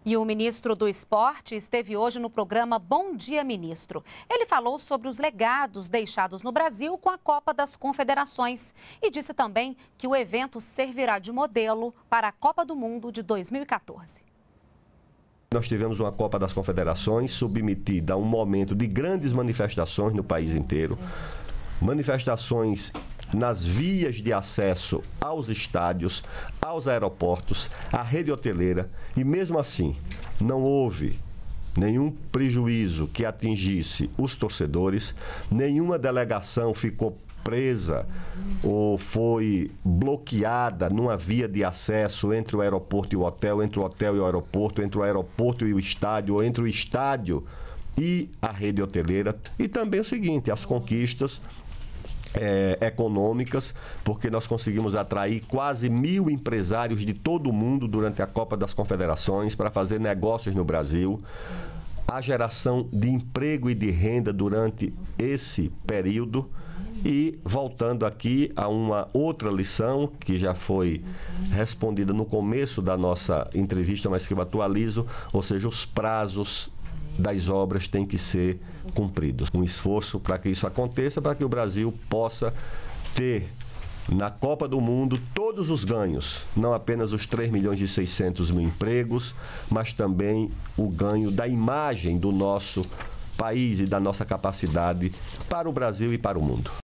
E o ministro do Esporte esteve hoje no programa Bom Dia, Ministro. Ele falou sobre os legados deixados no Brasil com a Copa das Confederações e disse também que o evento servirá de modelo para a Copa do Mundo de 2014. Nós tivemos uma Copa das Confederações submetida a um momento de grandes manifestações no país inteiro. Manifestações nas vias de acesso aos estádios, aos aeroportos, à rede hoteleira, e mesmo assim não houve nenhum prejuízo que atingisse os torcedores, nenhuma delegação ficou presa ou foi bloqueada numa via de acesso entre o aeroporto e o hotel, entre o hotel e o aeroporto, entre o aeroporto e o estádio, ou entre o estádio e a rede hoteleira. E também o seguinte, as conquistas econômicas, porque nós conseguimos atrair quase 1.000 empresários de todo o mundo durante a Copa das Confederações para fazer negócios no Brasil. A geração de emprego e de renda durante esse período. E voltando aqui a uma outra lição que já foi respondida no começo da nossa entrevista, mas que eu atualizo, ou seja, os prazos das obras têm que ser cumpridos. Um esforço para que isso aconteça, para que o Brasil possa ter na Copa do Mundo todos os ganhos, não apenas os 3.600.000 empregos, mas também o ganho da imagem do nosso país e da nossa capacidade para o Brasil e para o mundo.